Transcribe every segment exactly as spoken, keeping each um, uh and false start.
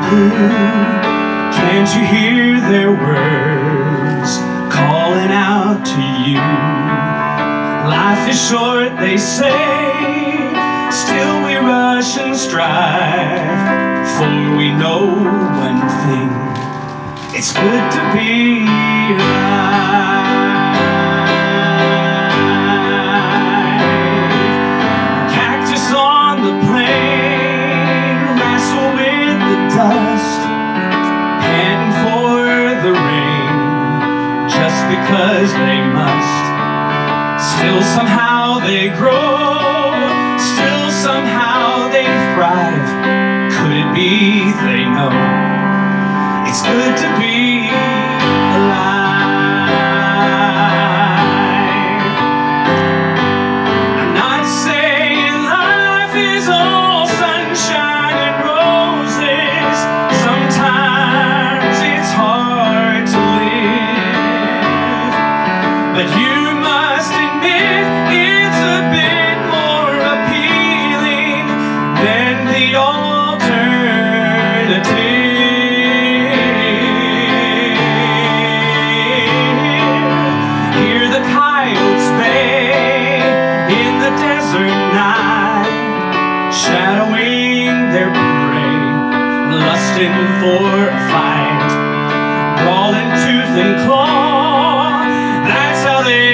Can't you hear their words calling out to you? Life is short, they say, still we rush and strive, for we know one thing, it's good to be alive. Cactus on the plain wrestle with the dust, panting for the rain just because they must. Still somehow they grow, still somehow they thrive. Could it be they know it's good to be alive? I'm not saying life is all sunshine and roses. Sometimes it's hard to live, but you must admit it's a bit more appealing than the alternative. Hear the coyotes bay in the desert night, shadowing their prey, lusting for a fight, crawling tooth and claw. That's how they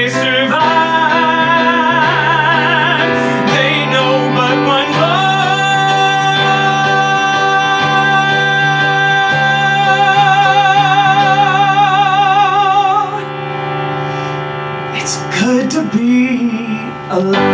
survive. They know but one love. It's good to be alive.